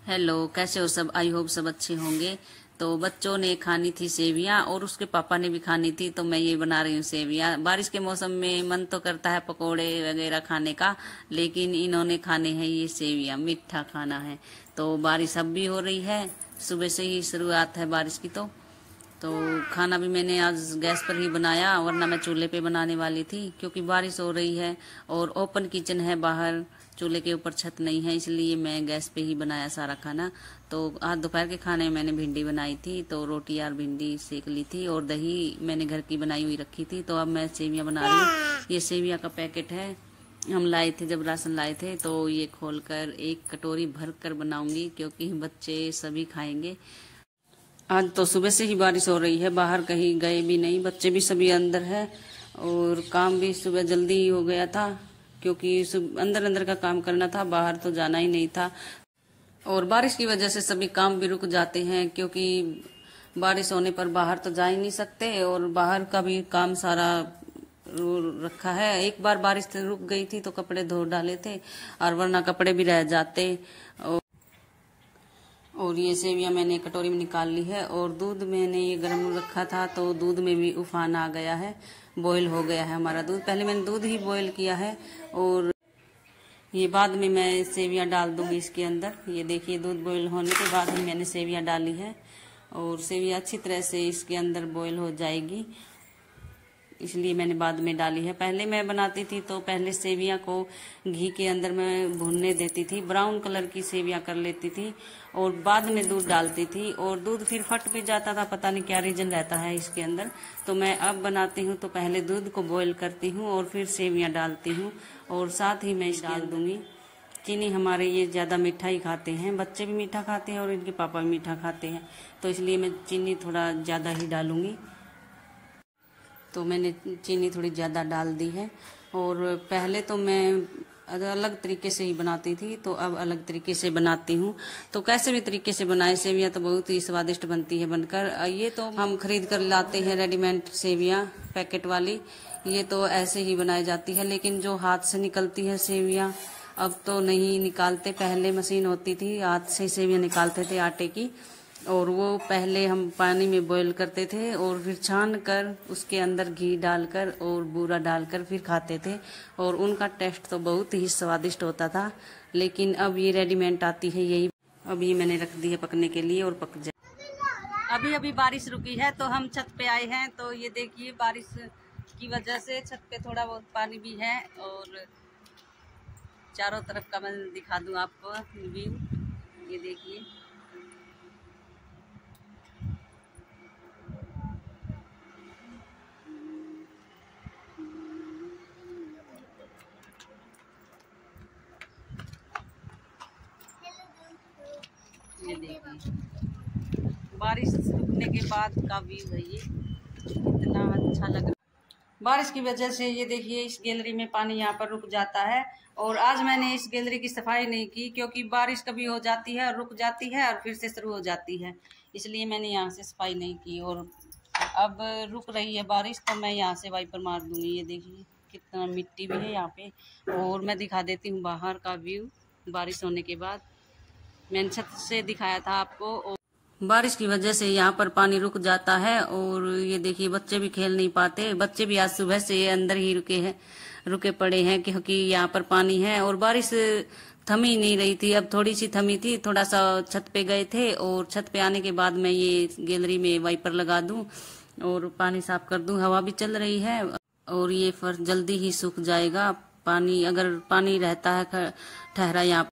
Hello, कैसे हो सब। आई होप सब अच्छे होंगे। तो बच्चों ने खानी थी सेवियां और उसके पापा ने भी खानी थी, तो मैं ये बना रही हूँ सेवियां। बारिश के मौसम में मन तो करता है पकोड़े वगैरह खाने का, लेकिन इन्होंने खाने हैं ये सेवियां, मीठा खाना है। तो बारिश अब भी हो रही है, सुबह से ही शुरुआत है बारिश की। तो खाना भी मैंने आज गैस पर ही बनाया, वरना मैं चूल्हे पे बनाने वाली थी, क्योंकि बारिश हो रही है और ओपन किचन है बाहर, चूल्हे के ऊपर छत नहीं है, इसलिए मैं गैस पे ही बनाया सारा खाना। तो आज दोपहर के खाने में मैंने भिंडी बनाई थी, तो रोटी और भिंडी सेक ली थी और दही मैंने घर की बनाई हुई रखी थी। तो अब मैं सेवियां बना रही हूँ। ये सेवियां का पैकेट है, हम लाए थे जब राशन लाए थे, तो ये खोलकर एक कटोरी भर कर बनाऊंगी, क्योंकि बच्चे सभी खाएंगे। आज तो सुबह से ही बारिश हो रही है, बाहर कहीं गए भी नहीं, बच्चे भी सभी अंदर है और काम भी सुबह जल्दी ही हो गया था, क्योंकि अंदर अंदर का काम करना था, बाहर तो जाना ही नहीं था। और बारिश की वजह से सभी काम भी रुक जाते हैं, क्योंकि बारिश होने पर बाहर तो जा ही नहीं सकते और बाहर का भी काम सारा रखा है। एक बार बारिश रुक गई थी तो कपड़े धो डाले थे, और वरना कपड़े भी रह जाते। और ये सेवियां मैंने कटोरी में निकाल ली है, और दूध मैंने ये गर्म रखा था, तो दूध में भी उफान आ गया है, बॉईल हो गया है हमारा दूध। पहले मैंने दूध ही बॉईल किया है, और ये बाद में मैं सेवियां डाल दूंगी इसके अंदर। ये देखिए, दूध बॉईल होने के बाद ही मैंने सेवियां डाली है, और सेवियां अच्छी तरह से इसके अंदर बॉईल हो जाएगी, इसलिए मैंने बाद में डाली है। पहले मैं बनाती थी तो पहले सेवियां को घी के अंदर मैं भूनने देती थी, ब्राउन कलर की सेवियां कर लेती थी, और बाद में दूध डालती थी, और दूध फिर फट भी जाता था, पता नहीं क्या रीजन रहता है इसके अंदर। तो मैं अब बनाती हूँ तो पहले दूध को बॉईल करती हूँ और फिर सेवियां डालती हूँ, और साथ ही मैं इसके डाल दूंगी चीनी। हमारे ये ज्यादा मीठा ही खाते हैं, बच्चे भी मीठा खाते हैं और इनके पापा भी मीठा खाते हैं, तो इसलिए मैं चीनी थोड़ा ज्यादा ही डालूंगी। तो मैंने चीनी थोड़ी ज़्यादा डाल दी है। और पहले तो मैं अलग तरीके से ही बनाती थी, तो अब अलग तरीके से बनाती हूँ। तो कैसे भी तरीके से बनाए सेवियां तो बहुत ही स्वादिष्ट बनती है बनकर। ये तो हम खरीद कर लाते हैं रेडीमेड सेवियां पैकेट वाली, ये तो ऐसे ही बनाई जाती है। लेकिन जो हाथ से निकलती है सेवियां, अब तो नहीं निकालते, पहले मशीन होती थी, हाथ से सेवियां निकालते थे आटे की, और वो पहले हम पानी में बॉईल करते थे और फिर छान कर उसके अंदर घी डालकर और बूरा डालकर फिर खाते थे, और उनका टेस्ट तो बहुत ही स्वादिष्ट होता था। लेकिन अब ये रेडीमेड आती है यही, अब ये मैंने रख दी है पकने के लिए और पक जाए। अभी अभी बारिश रुकी है तो हम छत पे आए हैं, तो ये देखिए बारिश की वजह से छत पे थोड़ा बहुत पानी भी है, और चारों तरफ का मैं दिखा दूं आपको व्यू। ये देखिए, ये देखिए बारिश रुकने के बाद का व्यू है ये, कितना अच्छा लग रहा है। बारिश की वजह से ये देखिए इस गैलरी में पानी यहाँ पर रुक जाता है, और आज मैंने इस गैलरी की सफाई नहीं की, क्योंकि बारिश कभी हो जाती है और रुक जाती है और फिर से शुरू हो जाती है, इसलिए मैंने यहाँ से सफाई नहीं की। और अब रुक रही है बारिश, तो मैं यहाँ से वाइपर मार दूंगी। ये देखिए कितना मिट्टी भी है यहाँ पे, और मैं दिखा देती हूँ बाहर का व्यू बारिश होने के बाद। मैंने छत से दिखाया था आपको, और बारिश की वजह से यहाँ पर पानी रुक जाता है, और ये देखिए बच्चे भी खेल नहीं पाते, बच्चे भी आज सुबह से अंदर ही रुके पड़े हैं, क्योंकि यहाँ पर पानी है और बारिश थमी नहीं रही थी। अब थोड़ी सी थमी थी, थोड़ा सा छत पे गए थे, और छत पे आने के बाद मैं ये गैलरी में वाइपर लगा दूं और पानी साफ कर दूं। हवा भी चल रही है और ये फर्श जल्दी ही सूख जाएगा। पानी अगर पानी रहता है ठहरा यहाँ